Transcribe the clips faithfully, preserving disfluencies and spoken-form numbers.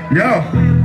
Yo.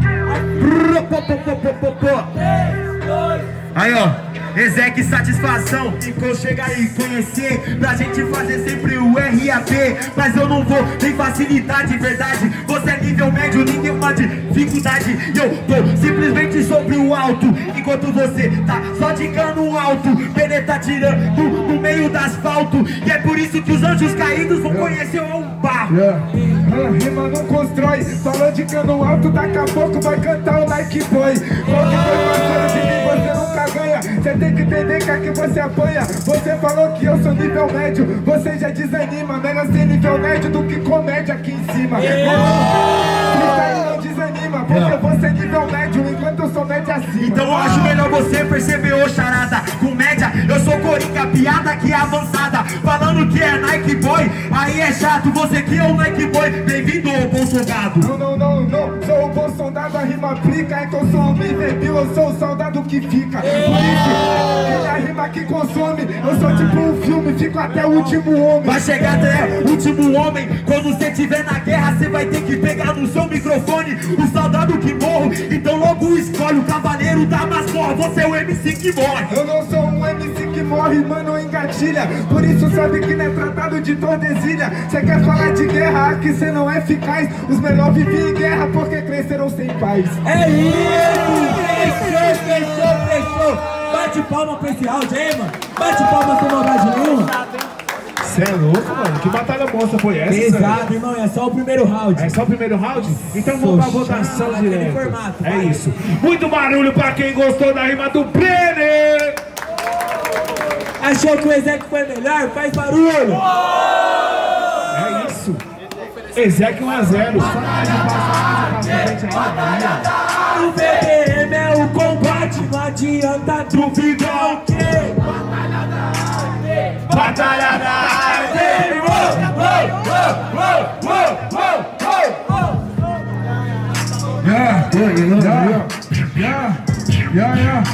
Aí, ó. Ezek, satisfação, ficou chegar e conhecer, pra gente fazer sempre o R A P. Mas eu não vou, tem facilidade, verdade. Você é nível médio, ninguém uma dificuldade. E eu tô simplesmente sobre o alto, enquanto você tá só de cano alto. Pene tá tirando no meio do asfalto, e é por isso que os anjos caídos vão conhecer o barro. Yeah. Ah, rima não constrói, falou de cano alto, daqui a pouco vai cantar o Like Boy. Qual que foi parceiro de mim, você nunca ganha. Você tem que entender que aqui você apanha. Você falou que eu sou nível médio, você já desanima. Melhor ser nível médio do que comédia aqui em cima. Freestyle não desanima, porque você é nível médio enquanto eu sou média acima. Então eu acho melhor você perceber, ô charada. Com média, eu sou coringa, piada que é avançada. Falando que é Nike Boy, aí é chato. Você que é o Nike Boy, bem-vindo ao bom soldado. Não, não, não, não, sou o bom soldado, a rima aplica. Então eu sou o Miverbil, eu sou o soldado que fica. Por isso, que a rima que consome, eu sou tipo um filme, fico até o último homem. Vai chegar até o último homem. Quando você estiver na guerra, você vai ter que pegar no seu microfone o soldado que morre. Então logo escolhe o cavaleiro da masmorra. Você é o M C que morre. Eu não sou um M C que morre, mano, engatilha. Por isso sabe que não é tratado de Tordesilha. Cê quer falar de guerra, aqui cê não é eficaz. Os melhores vivem em guerra porque cresceram sem paz. É isso! Fechou, fechou, fechou! Bate palma pra esse round aí, mano! Bate palma sem maldade nenhuma! Cê é louco, mano? Que batalha monstra foi essa? Pesado, irmão, é só o primeiro round. É só o primeiro round? Então vamos pra votação direto. É isso. Muito barulho pra quem gostou da rima do Brenner! Achou que o Ezek foi melhor? Faz barulho! É isso. Ezek um a zero. O B B M é o combate, não adianta duvidar o quê? Batalha da arte. Yeah, yeah, yeah, yeah, yeah.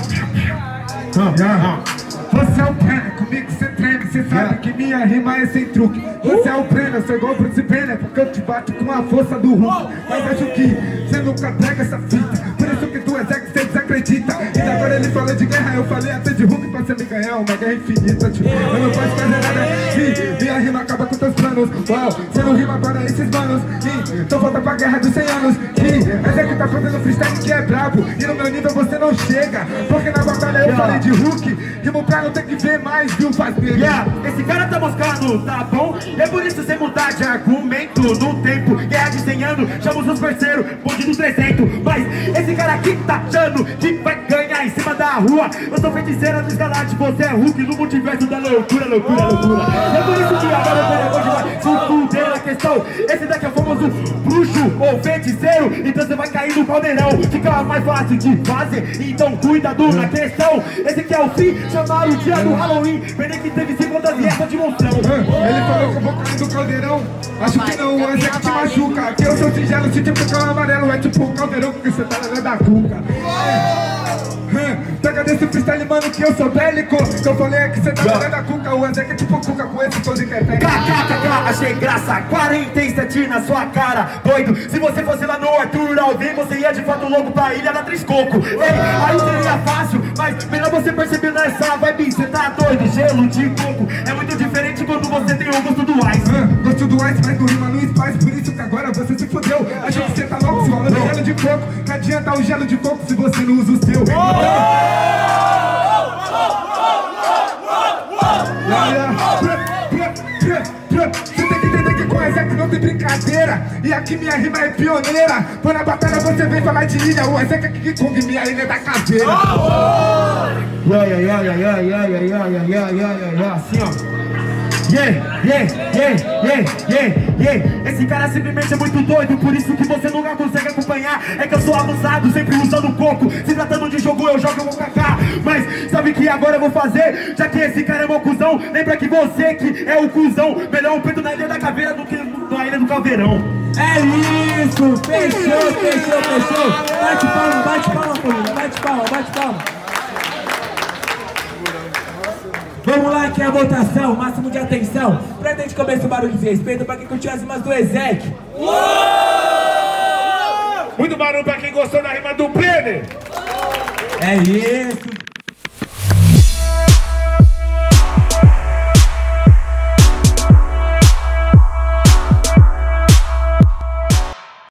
Você é o Brenner, comigo cê treme, cê sabe que minha rima é sem truque. Você é o Brenner, sou igual pro Brenner, porque eu te bato com a força do Hulk. Mas acho que cê nunca pega essa fita, por isso que tu é Zé que cê desacredita. E agora ele falou de guerra, eu falei até de Hulk pra cê me ganhar uma guerra infinita, tipo, eu não posso fazer nada se minha rima acaba com teus planos. Uau, cê não rima para esses manos, e então volta pra guerra dos cem anos. E é Zé que tá fazendo freestyle que é brabo, e no meu nível você não chega, porque na batalha eu falei de Hulk, rimo pra não ter que ver mais, viu, faz dele. Yeah, esse cara tá moscando, tá bom? É por isso sem mudar de argumento. No tempo, guerra de cem anos, chama os seus parceiros, bonde do trezentos. Mas esse cara aqui tá achando que vai ganhar em cima da rua. Eu sou feiticeira dos galácticos, você é Hulk no multiverso da loucura, loucura, loucura. É por isso que agora eu vou jogar se fuder na questão. Esse daqui é o famoso bruxo ou feiticeiro, então você vai cair no caldeirão. Fica mais fácil de fazer, então cuidado na questão. Esse aqui é o fim, chamaram o dia do Halloween. Pena que teve cinquenta dias de monstrão. Ele falou que eu vou cair do caldeirão. Acho que não, o Ezek te machuca. Aqui eu sou singelo, se tipo cão amarelo. É tipo o caldeirão que você tá na da cuca. Pega desse freestyle, mano, que eu sou bélico. Que eu falei é que você tá na da cuca. O Ezek é tipo cuca com esse todo que é técnico. Kkkk, achei graça, quarenta e sete na sua cara, doido. Se você fosse lá no Arthur Alvim, você ia de fato logo pra ilha da Triscoco. Ei, aí seria fácil, mas melhor você perceber nessa vibe. Você tá doido, gelo de coco. É muito diferente quando você tem o gosto do ice. Ah, gosto do ice, mas não rima no spice. Por isso que agora você se fodeu. Achou que você tá louco, se falando gelo de coco. Que adianta o gelo de coco se você não usa o seu. Você tem que entender que com o Ezek não tem brincadeira. E aqui minha rima é pioneira. Quando na batalha você vem falar de ilha, o Ezek é King Kong, minha ilha é da caveira. Yeah, yeah, yeah, yeah, yeah, yeah, yeah, yeah, yeah, yeah, assim ó. Yeah, yeah, yeah, yeah, yeah, yeah. Esse cara simplesmente é muito doido, por isso que você nunca consegue acompanhar. É que eu sou avançado, sempre usando coco. Se tratando de jogo, eu jogo, eu vou cacar. Mas sabe o que agora eu vou fazer? Já que esse cara é meu cuzão, lembra que você que é o cuzão. Melhor um peito na ilha da caveira do que na ilha do caldeirão. É isso! Fechou, fechou, fechou! Bate palma, bate palma, família! Bate palma, bate palma! Vamos lá, aqui é a votação, máximo de atenção. Pra gente começar o barulho de respeito, pra quem curtiu as rimas do Ezek. Muito barulho pra quem gostou da rima do Brenner. É isso.